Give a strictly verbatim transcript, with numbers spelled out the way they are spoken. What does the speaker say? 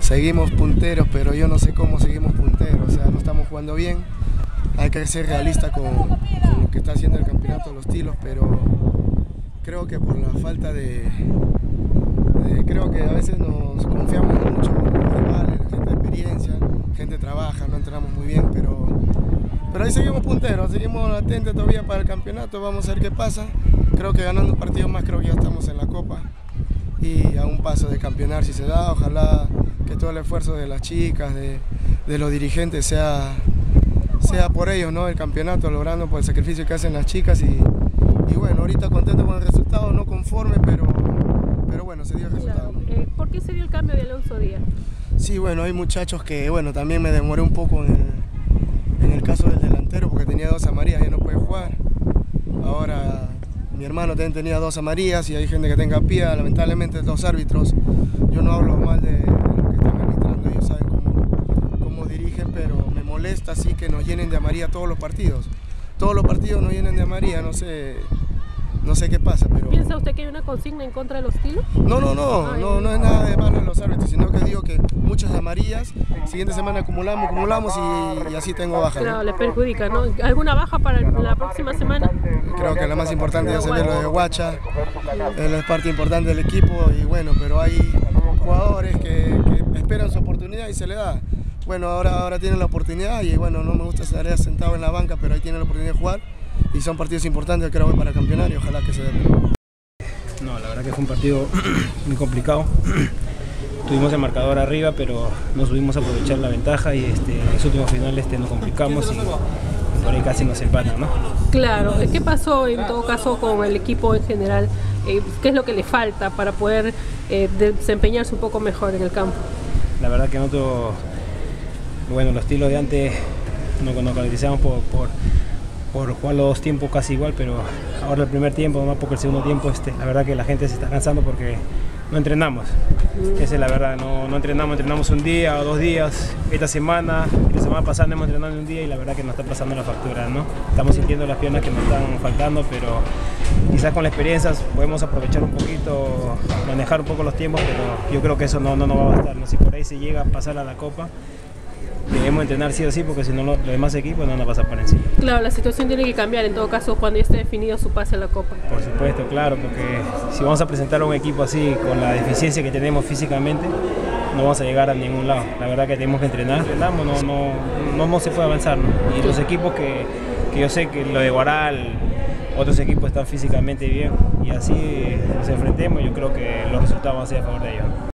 seguimos punteros, pero yo no sé cómo seguimos punteros, o sea, no estamos jugando bien. Hay que ser realista con, con lo que está haciendo el campeonato de los Tilos, pero creo que por la falta de, de creo que a veces nos confiamos mucho en los rivales, gente de experiencia, gente trabaja, no entrenamos muy bien, pero, pero ahí seguimos punteros, seguimos latentes todavía para el campeonato, vamos a ver qué pasa. Creo que ganando un partido más, creo que ya estamos en la Copa y a un paso de campeonar si se da. Ojalá que todo el esfuerzo de las chicas, de, de los dirigentes sea, sea por ellos, ¿no? El campeonato, logrando por el sacrificio que hacen las chicas y, y bueno, ahorita contento con el resultado, no conforme, pero, pero bueno, se dio el resultado. Claro. Eh, ¿Por qué se dio el cambio de Alonso Díaz? Sí, bueno, hay muchachos que, bueno, también me demoré un poco en el, en el caso del delantero porque tenía dos amarillas, ya no puede jugar. Ahora mi hermano también tenía dos amarillas y hay gente que tenga pie, lamentablemente dos árbitros. Yo no hablo mal de, de lo que están arbitrando, ellos saben cómo, cómo dirigen, pero me molesta así que nos llenen de amarilla todos los partidos. Todos los partidos nos llenen de amarilla, no sé, no sé qué pasa, pero... ¿Piensa usted que hay una consigna en contra de los Tilos? No, no, no, no, no es nada de malo en los árbitros, sino que digo que muchas amarillas, siguiente semana acumulamos, acumulamos y, y así tengo baja, ¿no? Claro, le perjudica, ¿no? ¿Alguna baja para la próxima semana? Creo que la más importante ya se ve lo de Guacha, es parte importante del equipo y bueno, pero hay jugadores que, que esperan su oportunidad y se le da. Bueno, ahora, ahora tienen la oportunidad y bueno, no me gusta estar sentado en la banca, pero ahí tienen la oportunidad de jugar y son partidos importantes, creo que para campeonar y ojalá que se den. No, la verdad que fue un partido muy complicado. Tuvimos el marcador arriba, pero no supimos aprovechar la ventaja y este, en los últimos finales este, nos complicamos y, y por ahí casi nos empatan, ¿no? Claro, ¿qué pasó en todo caso con el equipo en general? Eh, ¿Qué es lo que le falta para poder eh, desempeñarse un poco mejor en el campo? La verdad que nosotros, bueno, los estilos de antes nos, nos caracterizamos por, por, por jugar los dos tiempos casi igual, pero ahora el primer tiempo, más porque el segundo tiempo, este, la verdad que la gente se está cansando porque no entrenamos. Esa es la verdad, no, no entrenamos, entrenamos un día o dos días, esta semana, la semana pasada hemos entrenado un día y la verdad que nos está pasando la factura, ¿no? Estamos sintiendo las piernas que nos están faltando, pero quizás con la experiencia podemos aprovechar un poquito, manejar un poco los tiempos, pero yo creo que eso no, no nos va a bastar, ¿no? Si por ahí se llega a pasar a la Copa, debemos entrenar sí o sí, porque si no los demás equipos no van a pasar por encima. Claro, la situación tiene que cambiar en todo caso cuando ya esté definido su pase a la Copa. Por supuesto, claro, porque si vamos a presentar a un equipo así, con la deficiencia que tenemos físicamente, no vamos a llegar a ningún lado. La verdad que tenemos que entrenar, entrenamos, no, no, no, no se puede avanzar, ¿no? Y los equipos que, que yo sé que lo de Guaral, otros equipos están físicamente bien, y así nos enfrentemos, yo creo que los resultados van a ser a favor de ellos.